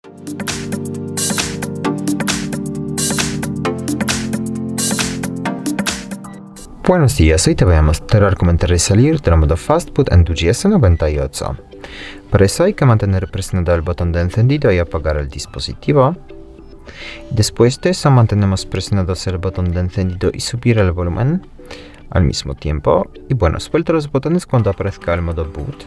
Buenos días, hoy te voy a mostrar cómo entrar y salir del modo Fastboot en tu GS98. Para eso hay que mantener presionado el botón de encendido y apagar el dispositivo. Después de eso mantenemos presionados el botón de encendido y subir el volumen al mismo tiempo. Y bueno, suelta los botones cuando aparezca el modo boot.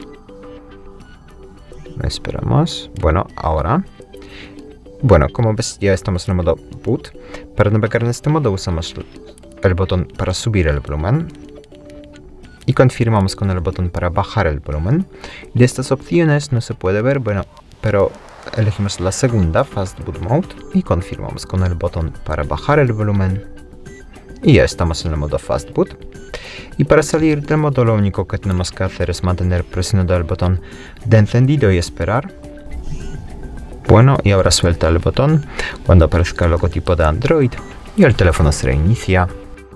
Esperamos. Bueno, ahora. Bueno, como ves ya estamos en el modo boot. Para navegar en este modo usamos el botón para subir el volumen y confirmamos con el botón para bajar el volumen. De estas opciones no se puede ver, bueno, pero elegimos la segunda, Fast Boot Mode, y confirmamos con el botón para bajar el volumen y ya estamos en el modo Fast Boot. Y para salir del modo lo único que tenemos que hacer es mantener presionado el botón de encendido y esperar. Bueno, y ahora suelta el botón cuando aparezca el logotipo de Android y el teléfono se reinicia.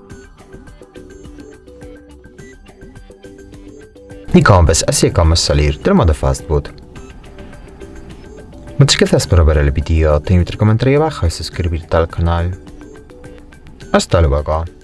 Y como ves, así es como salir del modo Fastboot. Muchas gracias por ver el vídeo, te invito a comentar ahí abajo y suscribirte al canal. Hasta luego.